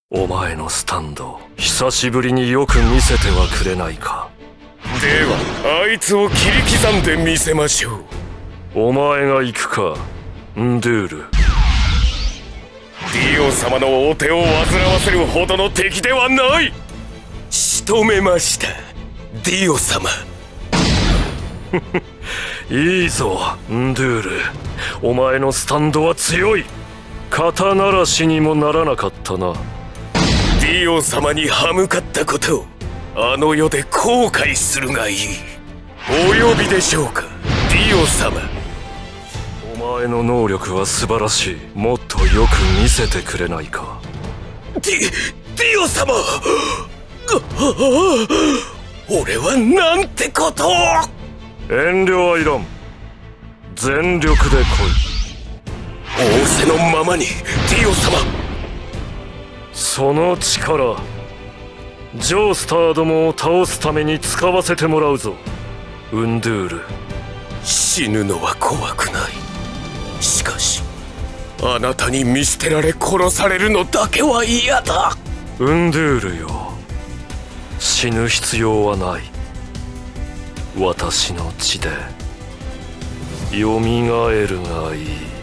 お前のスタンド、久しぶりによく見せてはくれないか。 ではあいつを切り刻んでみせましょう。お前が行くか、ンドゥール。 ディオ様のお手を煩わせるほどの敵ではない。仕留めました、ディオ様。 いいぞ、ンドゥール。お前のスタンドは強い。肩慣らしにもならなかったな。 ディオ様に歯向かったことをあの世で後悔するがいい。お呼びでしょうか、ディオ様。 お前の能力は素晴らしい。もっとよく見せてくれないか。 ディオ様。俺はなんてことを。 遠慮はいらん。全力で来い。 仰せのままに、ディオ様。 その力、ジョースターどもを倒すために使わせてもらうぞ、ウンドゥール。 死ぬのは怖くない。しかしあなたに見捨てられ殺されるのだけは嫌だ。 ウンドゥールよ、死ぬ必要はない。私の血でよみがえるがいい。